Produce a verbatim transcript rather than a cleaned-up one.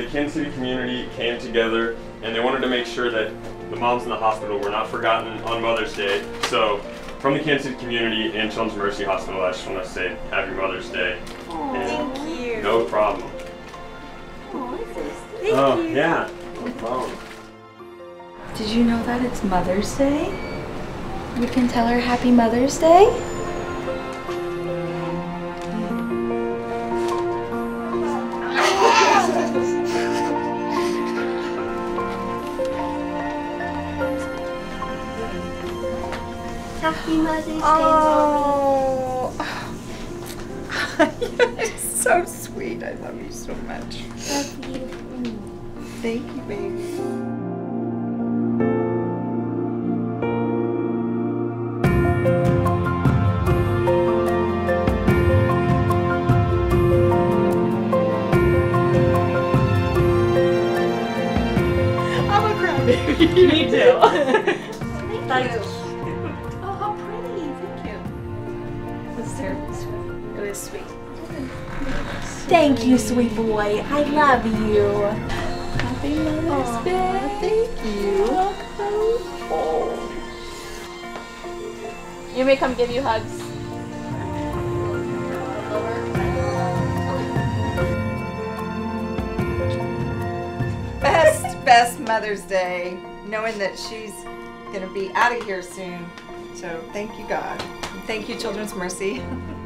Kansas City community came together and they wanted to make sure that the moms in the hospital were not forgotten on Mother's Day. So from the Kansas City community and Children's Mercy Hospital, I just want to say Happy Mother's Day. Aww, and thank you. No problem. Oh, thank oh, you. yeah. No problem. Did you know that it's Mother's Day? We can tell her Happy Mother's Day? Happy Mother's Day, Oh, you're so sweet. I love you so much. Love you. Thank you, baby. I'm a crybaby. Me too. Thank you. Oh, how pretty. Thank you. That's terribly sweet. It is sweet. Thank you, sweet boy. I love you. Happy Mother's Aw, Day. thank you. Oh. You may come give you hugs. Best, best Mother's Day, knowing that she's going to be out of here soon. So thank you, God. And thank you, Children's Mercy.